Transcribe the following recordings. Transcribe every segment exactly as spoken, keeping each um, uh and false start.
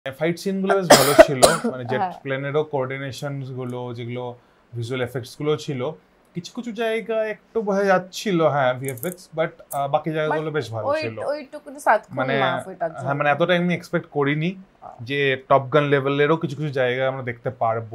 Fight সিনগুলো বেশ ভালো ছিল, মানে জেট প্লেনেরও কোঅর্ডিনেশনস গুলো, যেগুলো ভিজুয়াল এফেক্টস গুলো ছিল, কিছু কিছু জায়গা একটু বোঝা যাচ্ছিল হ্যাঁ ভিএফএক্স, বাট বাকি জায়গাগুলো বেশ ভালো ছিল। মানে হ্যাঁ মানে এতটা আমি এক্সপেক্ট করিনি যে টপ গান লেভেলেরও কিছু কিছু জায়গা আমরা দেখতে পারবো।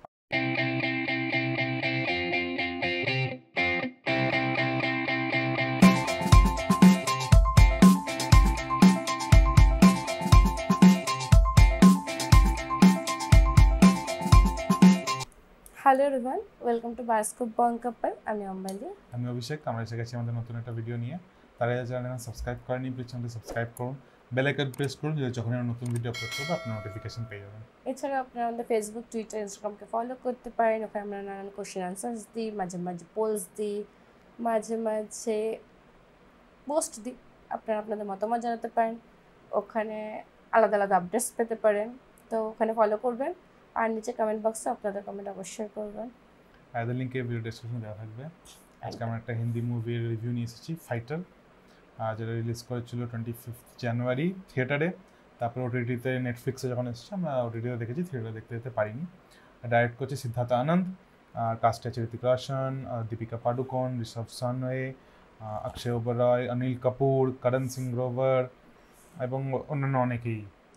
Hello everyone, welcome to bioscope bong couple. আমি অম্বালি, আমি অভিষেক। আমরা এসে গেছি আমাদের নতুন একটা ভিডিও নিয়ে। তারা যারা সাবস্ক্রাইব করেনি প্লিজ চ্যানেলটি সাবস্ক্রাইব করুন, বেল আইকন প্রেস করুন, যাতে যখন আমরা নতুন ভিডিও আপলোড করব আপনারা নোটিফিকেশন পেয়ে যাবেন। এছাড়া আপনারা আমাদের ফেসবুক, টুইটার, ইনস্টাগ্রামকে ফলো করতে পারেন। ওখানে আমরা নানান কোশ্চেন আনসার্স দিই, মাঝে মাঝে পোলস দিই, মাঝে মাঝে পোস্ট দিই। আপনারা আপনাদের মতামত জানাতে পারেন, ওখানে আলাদা আলাদা আপডেটস পেতে পারেন। তো ওখানে ফলো করবেন, আর নিচে কমেন্ট বক্সে আপনাদের কমেন্ট অবশ্যই করবেন। আইদার লিঙ্কে ভিডিও ডেসক্রিপশনে দেওয়া থাকবে। আজকে আমরা একটা হিন্দি মুভির রিভিউ নিয়ে এসেছি, ফাইটার, যেটা রিলিজ করেছিল টোয়েন্টি ফিফথ জানুয়ারি থিয়েটারে। তারপর ওটিটিতে নেটফ্লিক্সে যখন এসেছে আমরা ওটিটিতে দেখেছি, থিয়েটারে দেখতে যেতে পারিনি। ডাইরেক্ট করছে সিদ্ধার্থ আনন্দ, আর কাস্টে আছে ঋতিক রোশন, দীপিকা পাডুকোন, ঋষভ সানওয়ে, অক্ষয় ওবেরয়, অনিল কাপুর, করণ সিং গ্রোভার এবং অন্যান্য অনেকেই।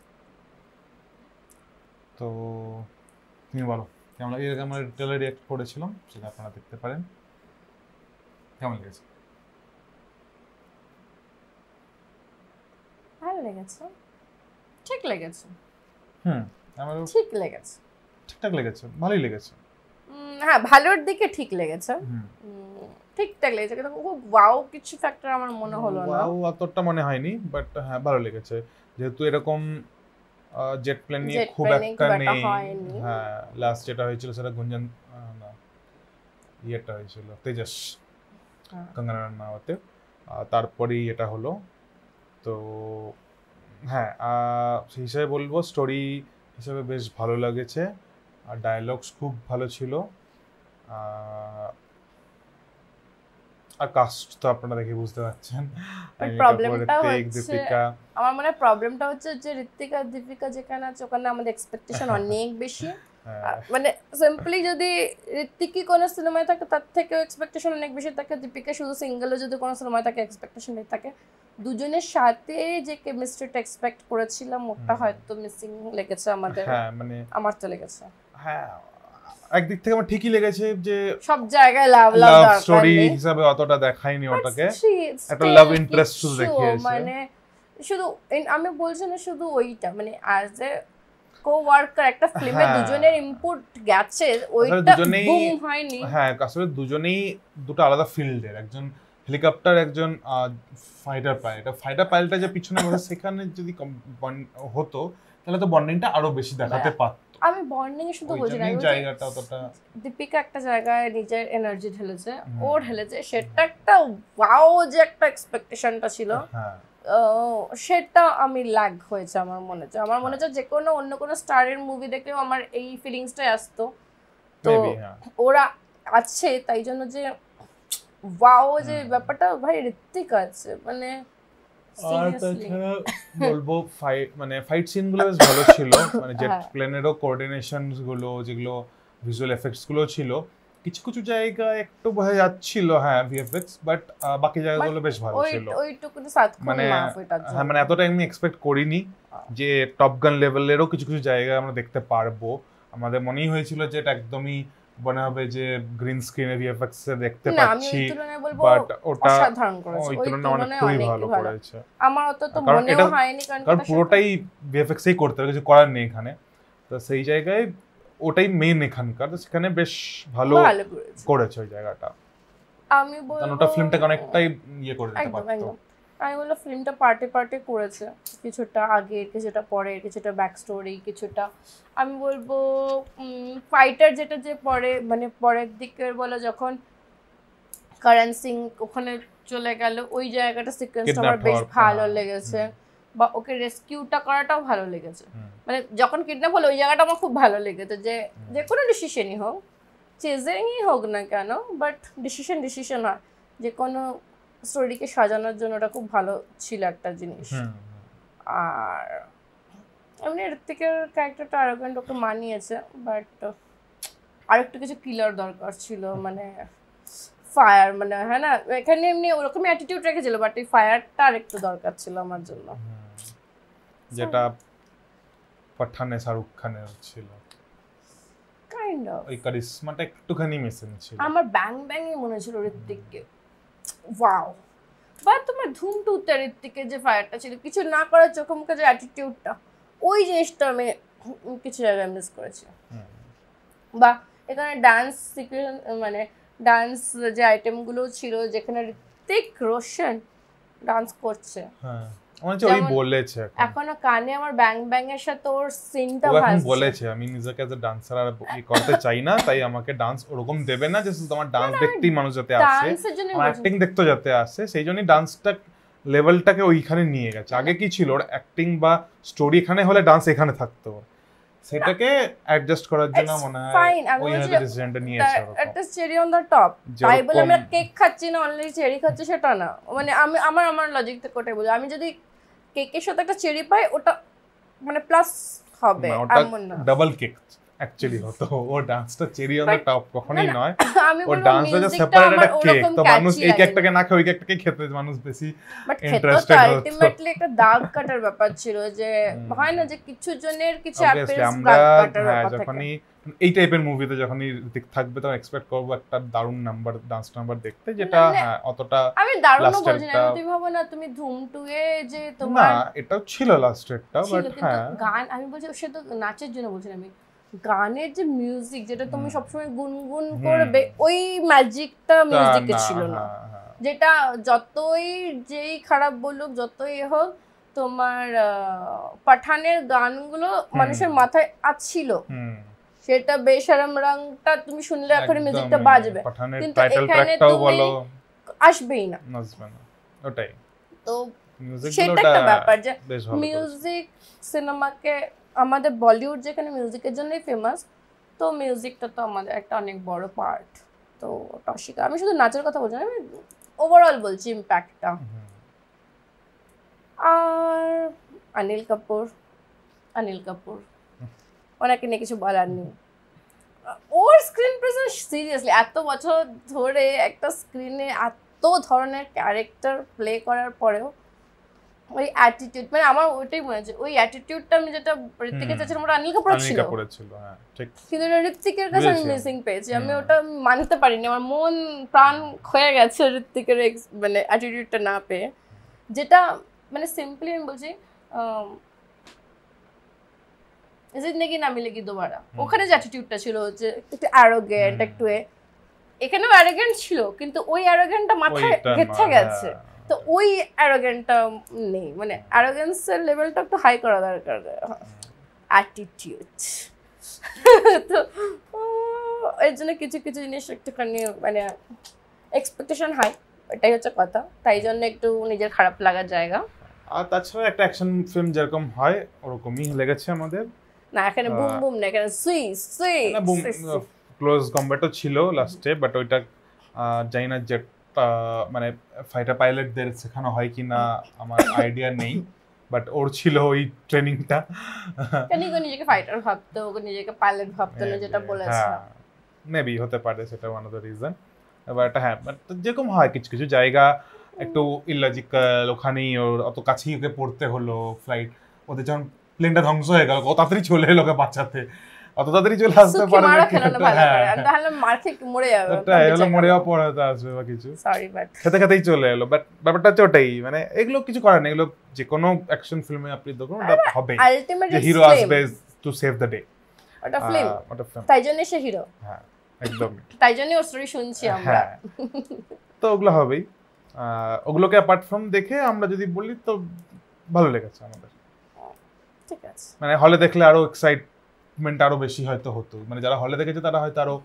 তো তুমি বলো কেমন লাগে? এর আমরা ট্রেলার রিঅ্যাক্ট করেছিলাম, সেটা আপনারা দেখতে পারেন। কেমন লেগেছে? ভালো লেগেছে, ঠিক লেগেছে। হুম, আমারও ঠিক লেগেছে, ঠিকঠাক লেগেছে, ভালোই লেগেছে। হ্যাঁ, ভালোর দিকে ঠিক লেগেছে, ঠিকঠাক লেগেছে, কিন্তু খুব ওয়াও কিছু ফ্যাক্টর আমার মনে হলো না। ওয়াও অতটা মনে হয়নি, বাট হ্যাঁ ভালো লেগেছে। যেহেতু এরকম জেট প্লেন নিয়ে খুব একটা নেই। হ্যাঁ, লাস্ট যেটা হয়েছিল সেটা গুঞ্জন না ইয়েটা হয়েছিল তেজস কঙ্গনা রানাওয়াতে, তারপরেই এটা হলো। তো হ্যাঁ সেই হিসাবে বলবো স্টোরি হিসাবে বেশ ভালো লেগেছে, আর ডায়লগস খুব ভালো ছিল। আর কাস্ট তো আপনারা দেখে বুঝতে পারছেন। প্রবলেমটা হচ্ছে, আমার মনে হয় প্রবলেমটা হচ্ছে যে ঋতিকা দীপিকা যেখানে আছে ওখানে আমাদের এক্সপেকটেশন অনেক বেশি। মানে সিম্পলি যদি ঋতিকি কোনো সিনেমায় থাকে তার থেকেও এক্সপেকটেশন অনেক বেশি থাকে, দীপিকা শুধু সিঙ্গেলও যদি কোনো সিনেমায় থাকে এক্সপেকটেশন নেই থাকে। দুজনের সাথে যে কেমিস্ট্রিটা এক্সপেক্ট করেছিলাম ওটা হয়তো মিসিং লেগেছে আমাদের। হ্যাঁ মানে আমার তো লেগেছে, হ্যাঁ একদিক থেকে আমার ঠিকই লেগেছে যে সব জায়গায় লাভ লাভ স্টোরি হিসাবে অতটা দেখায়নি ওটাকে, একটা লাভ ইন্টারেস্ট শুধু দেখিয়েছে। মানে শুধু আমি বলছি না শুধু ওইটা, মানে অ্যাজ এ কো-ওয়ার্কার একটা ফিল্মে দুজনের ইনপুট গেছে, ওইটা বুম হয়নি। হ্যাঁ আসলে দুজনেই দুটো আলাদা ফিল্ডের, একজন হেলিকপ্টার, একজন ফাইটার পাইলট। ফাইটার পাইলটটা যে পিছনে বসে সেখানে যদি হতো তাহলে তো বন্ডিংটা আরো বেশি দেখাতে পারত। আমি বন্ডিং এ শুধু বলছি না, জায়গাটা অতটা দীপিকা একটা জায়গায় নিজের এনার্জি ঢেলেছে, ও ঢেলেছে, সেটা একটা ওয়াও যে একটা এক্সপেকটেশনটা ছিল সেটা আমি ল্যাগ হয়েছে আমার মনে হচ্ছে। আমার মনে হচ্ছে যে কোনো অন্য কোনো স্টারের মুভি দেখলেও আমার এই ফিলিংসটাই আসতো। তো ওরা আছে তাই জন্য যে ওয়াও যে ব্যাপারটা ভাই ঋত্বিক আছে, মানে আর তাছাড়া বলবো ফাইট মানে ফাইট সিনগুলো বেশ ভালো ছিল, মানে জেট প্লেনেরও কোঅর্ডিনেশনস গুলো, যেগুলো ভিজুয়াল এফেক্টস গুলো ছিল, কিছু কিছু জায়গা একটু বোঝা যাচ্ছিল হ্যাঁ ভিএফএক্স, বাট বাকি জায়গাগুলো বেশ ভালো ছিল। মানে হ্যাঁ মানে এতটা আমি এক্সপেক্ট করিনি যে টপ গান লেভেলেরও কিছু কিছু জায়গা আমরা দেখতে পারবো। আমাদের মনেই হয়েছিল যে এটা একদমই মনে হবে যে গ্রিন স্ক্রিনে ভিএফএক্স এ দেখতে পাচ্ছি, বাট ওটা অসাধারণ করেছে, ওই তুলনায় অনেকটাই ভালো করেছে। আমার অত তো মনেও হয়নি, কারণ পুরোটাই ভিএফএক্স এই করতে হবে, কিছু করার নেই এখানে। তো সেই জায়গায় ওটাই মেইন এখানকার, তো সেখানে বেশ ভালো করেছে ওই জায়গাটা। আমি বলবো ওটা ফিল্মটাকে অনেকটাই ইয়ে করে দিতে পারতো। আমি বলবো ফিল্মটা পার্টে পার্টে করেছে, কিছুটা আগে, কিছুটা পরে, কিছুটা ব্যাক স্টোরি, কিছুটা আমি বলবো ফাইটার যেটা যে পরে মানে পরের দিকের বলে যখন করণ সিং ওখানে চলে গেল, ওই জায়গাটা সিকোয়েন্সটা আমার বেশ ভালো লেগেছে, বা ওকে রেস্কিউটা করাটাও ভালো লেগেছে। মানে যখন কিডন্যাপ হলো ওই জায়গাটা আমার খুব ভালো লেগেছে, যে যে কোনো ডিসিশনই হোক, চেজিংই হোক না কেন, বাট ডিসিশন ডিসিশন হয়, যে কোনো স্টোরিকে সাজানোর জন্য ওটা খুব ভালো ছিল একটা জিনিস। আর এমনি ঋত্বিকের ক্যারেক্টারটা অ্যারোগ্যান্ট ওকে মানিয়েছে, বাট আরেকটু কিছু কিলার দরকার ছিল, মানে ফায়ার, মানে হ্যাঁ না, এখানে এমনি ওরকম অ্যাটিটিউড রেখেছিল, বাট এই ফায়ারটা আরেকটু দরকার ছিল আমার জন্য, যেটা পাঠানে শাহরুখ খানের ছিল কাইন্ড অফ। ওই কারিশমাটা একটুখানি মিসিং ছিল। আমার ব্যাং ব্যাং এ মনে ছিল ঋত্বিককে, ওয়াও। বা তোমার ধুম টুতে ঋত্বিকের যে ফায়ারটা ছিল, কিছু না করার চোখে মুখে যে অ্যাটিটিউডটা, ওই জিনিসটা আমি কিছু জায়গায় মিস করেছি। বা এখানে ডান্স সিকুয়েন্স, মানে ডান্স যে আইটেমগুলো ছিল যেখানে ঋত্বিক রোশন ডান্স করছে, হ্যাঁ মনে হচ্ছে ওই বলেছে এখনো কানে আমার ব্যাং ব্যাং এর সাথে ওর সিনটা ভাসছে, ভাসছে। বলেছে আমি নিজেকে অ্যাজ এ ডান্সার আর ই করতে চাই না, তাই আমাকে ডান্স ওরকম দেবে না যে তোমার ডান্স দেখতেই মানুষ যাতে আসে, আমার অ্যাক্টিং দেখতে যাতে আসে, সেই জন্যই ডান্সটা লেভেলটাকে ওইখানে নিয়ে গেছে। আগে কি ছিল, ওর অ্যাক্টিং বা স্টোরি এখানে হলে ডান্স এখানে থাকতো, সেটাকে অ্যাডজাস্ট করার জন্য মনে হয় ওই হয়তো ডিসিশনটা নিয়েছে। একটা চেরি অন দ্য টপ, তাই বলে আমরা কেক খাচ্ছি না অলরেডি চেরি খাচ্ছি সেটা না, মানে আমি আমার আমার লজিক থেকে ওটাই বলি, আমি যদি কেকের সাথে একটা চেরি পাই ওটা মানে প্লাস হবে, এমন না ডাবল কেক অ্যাকচুয়ালি হতো। ও ডান্সটা চেরি অন দ্য টপ কখনোই নয়, ও ডান্সটা যে সেপারেট একটা কেক, তো মানুষ এই কেকটাকে না খেয়ে ওই কেকটাকে খেতে মানুষ বেশি ইন্টারেস্টেড হতো। আলটিমেটলি একটা দাগ কাটার ব্যাপার ছিল, যে হয় না যে কিছু জনের কিছু অ্যাপিয়ারেন্স আমরা দাগ কাটার ব্যাপার থাকে। যখনই এই টাইপের মুভিতে যখনই ঋতিক থাকবে তখন এক্সপেক্ট করব একটা দারুণ নাম্বার, ডান্স নাম্বার দেখতে, যেটা হ্যাঁ অতটা আমি দারুণও বলছি না, তুমি ভাবো না তুমি ধুম টু এ যে তোমার না এটাও ছিল লাস্টেরটা, বাট হ্যাঁ গান আমি বলছি সে তো নাচের জন্য বলছি না, আমি গানের যে মিউজিক যেটা তুমি সবসময় গুনগুন করবে, ওই ম্যাজিকটা মিউজিকে ছিল না, যেটা যতই যেই খারাপ বলুক যতই হোক তোমার পাঠানের গানগুলো মানুষের মাথায় আছিল, সেটা বেশরম রংটা তুমি শুনলে এখন মিউজিকটা বাজবে, কিন্তু এখানে তুমি আসবেই না, ওটাই তো সেটা একটা ব্যাপার যে মিউজিক সিনেমাকে, আমাদের বলিউড যেখানে মিউজিকের জন্যই ফেমাস, তো মিউজিকটা তো আমাদের একটা অনেক বড় পার্ট। তো টশিকা, আমি শুধু নাচের কথা বলছি না, আমি ওভারঅল বলছি ইম্প্যাক্টটা। আর অনিল কাপুর, অনিল কাপুর ওনাকে নিয়ে কিছু বলার নেই, ওর স্ক্রিন প্রেজেন্স সিরিয়াসলি এত বছর ধরে একটা স্ক্রিনে এত ধরনের ক্যারেক্টার প্লে করার পরেও ওই অ্যাটিটিউড, মানে আমার ওইটাই মনে হচ্ছে ওই অ্যাটিটিউডটা আমি যেটা ঋত্বিকের চাচ্ছিলাম ওটা অনিল কাপুর ছিল, হ্যাঁ ঠিক, কিন্তু ঋত্বিকের কাছে আমি মিসিং পেয়েছি, আমি ওটা মানতে পারিনি, আমার মন প্রাণ ক্ষয়ে গেছে ঋত্বিকের মানে অ্যাটিটিউডটা না পেয়ে, যেটা মানে সিম্পলি আমি বলছি জিন্দেগি না মিলেগি দোবারা, ওখানে যে অ্যাটিটিউডটা ছিল যে একটু অ্যারোগেন্ট, একটু এখানেও অ্যারোগেন্ট ছিল, কিন্তু ওই অ্যারোগেন্টটা মাথায় গেঁথে গেছে, তো ওই অ্যারোগেন্টটা নেই, মানে অ্যারোগেন্সের লেভেলটা একটু হাই করা দরকার, অ্যাটিটিউড। তো এর জন্য কিছু কিছু জিনিস একটুখানি মানে এক্সপেকটেশন হাই, এটাই হচ্ছে কথা, তাই জন্য একটু নিজের খারাপ লাগার জায়গা। আর তাছাড়া একটা অ্যাকশন ফিল্ম যেরকম হয় ওরকমই লেগেছে আমাদের, না এখানে বুম বুম না, এখানে সুই সুই বুম, ক্লোজ কমব্যাটও ছিল লাস্টে, বাট ওইটা জানি না যে মানে ফাইটার পাইলটদের শেখানো হয় কিনা আমার আইডিয়া নেই, বাট ওর ছিল ওই ট্রেনিংটা, কেন ও নিজেকে ফাইটার ভাবতো, ও নিজেকে পাইলট ভাবতো না, যেটা বলেছে মেবি হতে পারে, সেটা one of the reason. But হ্যাঁ বাট যেরকম হয় কিছু কিছু জায়গা একটু ইললজিক্যাল, ওখানেই ওর অত কাছেই ওকে পড়তে হলো ফ্লাইট, ওদের যখন প্লেনটা ধ্বংস হয়ে গেল কত তাড়াতাড়ি চলে এলো ওকে বাঁচাতে, অত তাড়াতাড়ি চলে আসতে পারে না, তাহলে মার খেয়ে মরে যাবে, ওটাই হলো মরে যাওয়া পরে তো আসবে বা কিছু, সরি বাট খেতে খেতেই চলে এলো, বাট ব্যাপারটা হচ্ছে ওটাই, মানে এগুলো কিছু করার নেই, এগুলো যে কোনো অ্যাকশন ফিল্মে আপনি দেখুন ওটা হবে, যে হিরো আসবে টু সেভ দ্য ডে, ওটা ফিল্ম, ওটা ফিল্ম, তাই জন্য সে হিরো, হ্যাঁ একদম, তাই জন্য ওর স্টোরি শুনছি আমরা, তো ওগুলো হবেই। ওগুলোকে অ্যাপার্ট ফ্রম দেখে আমরা যদি বলি তো ভালো লেগেছে আমাদের, ঠিক আছে, মানে হলে দেখলে আরো এক্সাইটমেন্ট আরো বেশি হয়তো হতো, মানে যারা হলে দেখেছে তারা হয়তো আরো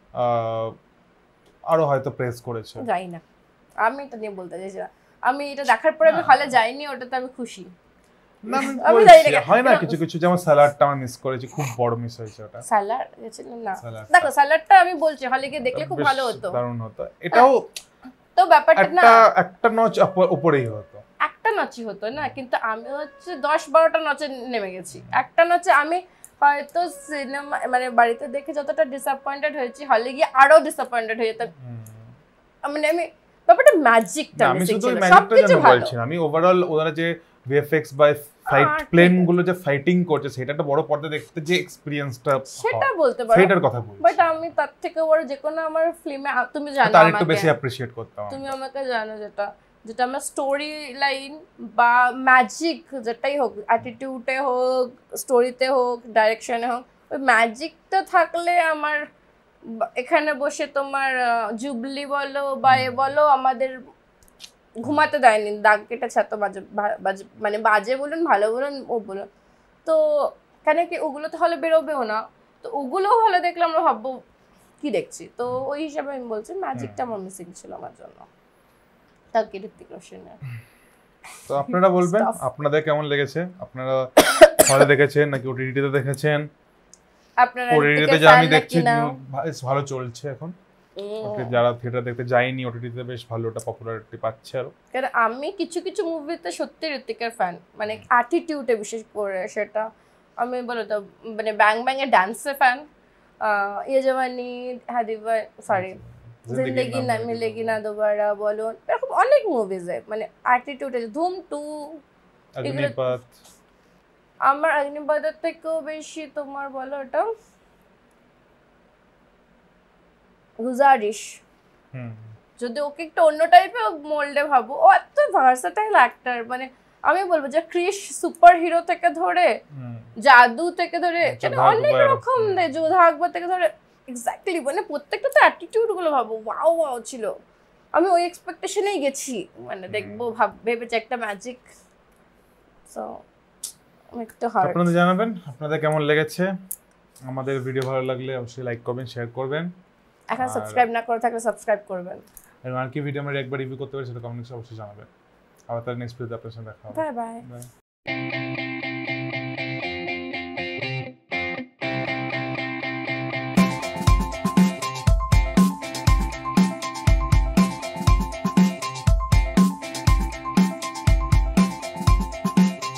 আরো হয়তো প্রেস করেছে, যাই না আমি এটা নিয়ে বলতে চাইছি, আমি এটা দেখার পরে আমি হলে যাইনি, ওটাতে আমি খুশি না, আমি বলছি হয় না কিছু কিছু, যেমন স্যালাডটা আমি মিস করেছি, খুব বড় মিস হয়েছে ওটা, স্যালাড গেছিল না, দেখো স্যালাডটা আমি বলছি হলে গিয়ে দেখলে খুব ভালো হতো, দারুণ হতো, এটাও তো ব্যাপারটা না একটা একটা নচ উপরেই হতো, একটা একটা নাচই হতো না, কিন্তু আমি হচ্ছে দশ বারোটা নাচে নেমে গেছি। একটা নাচে আমি হয়তো সিনেমা মানে বাড়িতে দেখে যতটা ডিসঅ্যাপয়েন্টেড হয়েছি, হলে গিয়ে আরো ডিসঅ্যাপয়েন্টেড হয়ে যেতাম। মানে আমি ব্যাপারটা ম্যাজিকটা আমি মিসিং শুধু ছিল, ম্যাজিকটা সবকিছু জানো ভালো। বলছি না, আমি ওভারঅল ওরা যে ভিএফএক্স বা ফাইট প্লেন গুলো যে ফাইটিং করছে সেটা একটা বড় পর্দায় দেখতে যে এক্সপেরিয়েন্সটা সেটা বলতে পারো, সেটার কথা বলছি। বাট আমি তার থেকে বড় যে কোনো আমার ফিল্মে তুমি জানো তার একটু আমাকে বেশি অ্যাপ্রিশিয়েট করতাম। তুমি আমাকে জানো যেটা যেটা আমার স্টোরি লাইন বা ম্যাজিক যেটাই হোক, অ্যাটিটিউডে হোক, স্টোরিতে হোক, ডাইরেকশনে হোক, ওই ম্যাজিকটা থাকলে আমার এখানে বসে তোমার জুবলি বলো বা এ বলো আমাদের ঘুমাতে দেয়নি, দাগ কেটেছে এত বাজে বাজে মানে বাজে বলুন ভালো বলুন ও বলুন। তো কেন কি ওগুলো তো হলে বেরোবেও না, তো ওগুলো হলে দেখলে আমরা ভাববো কি দেখছি। তো ওই হিসাবে আমি বলছি ম্যাজিকটা আমার মিসিং ছিল আমার জন্য। তা কি ঋত্বিক রোশনের। তো আপনারা বলবেন আপনাদের কেমন লেগেছে, আপনারা হলে দেখেছেন নাকি ওটিটিতে দেখেছেন? আপনারা ওটিটিতে যে আমি দেখছি বেশ ভালো চলছে এখন, যারা থিয়েটার দেখতে যায়নি ওটিটিতে বেশ ভালো ওটা পপুলারিটি পাচ্ছে। আর কারণ আমি কিছু কিছু মুভিতে সত্যি ঋত্বিকের ফ্যান, মানে অ্যাটিটিউডে বিশেষ করে সেটা আমি বলো তো, মানে ব্যাং ব্যাং এর ডান্সের ফ্যান, ইয়ে জওয়ানি হাদিবা সরি জিন্দেগি না মিলেগি না দোবারা বলো, এরকম অনেক মুভিজে মানে অ্যাটিটিউডে। ধুম টু, অগ্নিপথ, আমার অগ্নিপথের থেকেও বেশি তোমার বলো ওটা গুজারিশ। যদি ওকে একটু অন্য টাইপের মোল্ডে ভাবো, ও এত ভার্সাটাইল অ্যাক্টর, মানে আমি বলবো যে ক্রিশ সুপার হিরো থেকে ধরে জাদু থেকে ধরে অনেক রকম যোধা আকবর থেকে ধরে এক্স্যাক্টলি মানে প্রত্যেকটা তো অ্যাটিটিউড গুলো ভাবো ওয়াও ওয়াও ছিল। আমি ওই এক্সপেকটেশনেই গেছি, মানে দেখবো ভাব ভেবেছি একটা ম্যাজিক। সো একটু হার্ড। আপনারা জানাবেন আপনাদের কেমন লেগেছে। আমাদের ভিডিও ভালো লাগলে অবশ্যই লাইক করবেন, শেয়ার করবেন। এখন সাবস্ক্রাইব না করে থাকলে সাবস্ক্রাইব করবেন। আর কি ভিডিও আমরা একবার রিভিউ করতে পারি সেটা কমেন্টে অবশ্যই জানাবেন। আবার তার নেক্সট ভিডিওতে আপনার সাথে দেখা হবে। Bye by.